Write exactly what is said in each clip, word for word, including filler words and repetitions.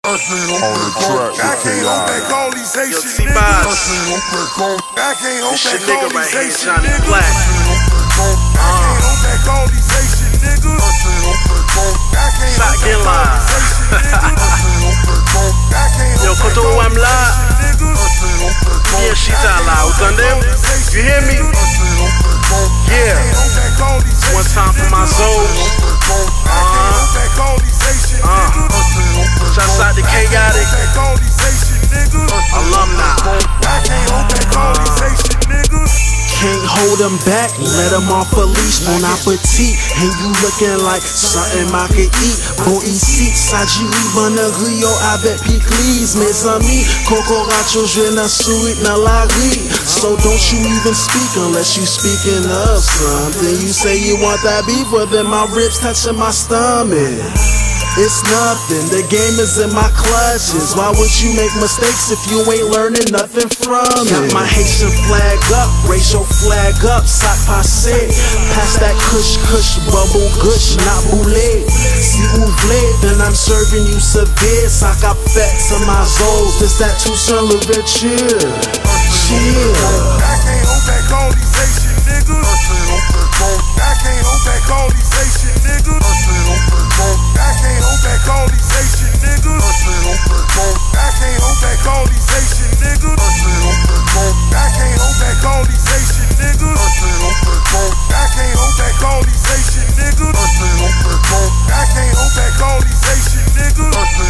On the track, I can't hold back all these Haitian niggas. I can't hold back all these Haitian niggas. I can't hold back all these Haitian niggas. I can't hold back all these Haitian niggas. Yo, quand on voit là, bien chita là, entendez? You hear me? Yeah. One time for my soul. Uh, uh. Shouts out to K O T I C alumni. Can't hold them back, let them off a leash. Bon appétit, and you looking like something I could eat. Bon ici, s'agit bonne rio avec piclis. Mes amis, Cocoracho, je na suite na la rue. So don't you even speak unless you speaking of something. You say you want that beef, well then my ribs touching my stomach. It's nothing, the game is in my clutches. Why would you make mistakes if you ain't learning nothing from it? Got my Haitian flag up, racial flag up, sac passé. Pass that kush kush, bubble gush, not boulé. Si vous voulez, then I'm serving you severe. Sac à fête to my zones, this that Toussaint Louverture. Chill. I can't hold back all these Haitian niggas. I can't hold back all these Haitian niggas. I can't hold back all these Haitian niggas. I can't hold back all these Haitian niggas. I can't hold back all these Haitian niggas. I can't hold back all these Haitian niggas. I can't hold back all these Haitian niggas.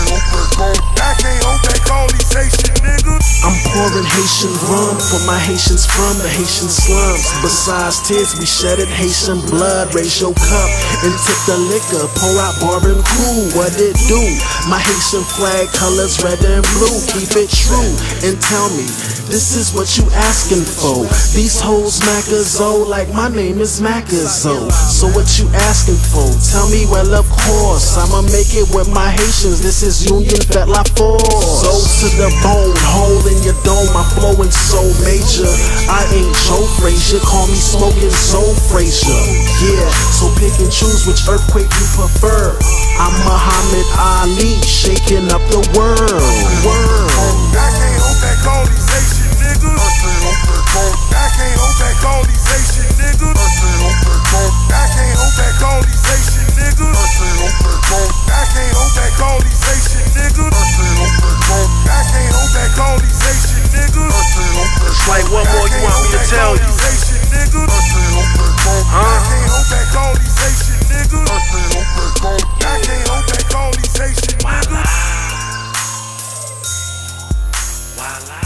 I can't hold back all these Haitian niggas. I'm pouring Haitian rum for my Haitians from the Haitian slums. Besides tears, we shedded Haitian blood. Raise your cup and tip the liquor. Pour out bourbon cool, what it do? My Haitian flag colors red and blue. Keep it true and tell me, this is what you asking for. These hoes Macazo like my name is Macazo. So what you asking for? Tell me, well of course I'ma make it with my Haitians. This is Union Fête La Force. So to the bone, hole in your dome. I'm flowing so major. I ain't Joe Frazier, call me smoking Soul Frazier. Yeah, so pick and choose which earthquake you prefer. I'm Muhammad Ali, shaking up the world. World. I can't hold back all these Haitian niggas. I can't hold back all these Haitian niggas. I can't hold back all these Haitian niggas. I can't hold back all these Haitian niggas. I can't hold back all these Haitian niggas. It's like, what more you want me to tell you? Huh? I can't hold back all these Haitian niggas. I can't hold back all these Haitian niggas. Voila.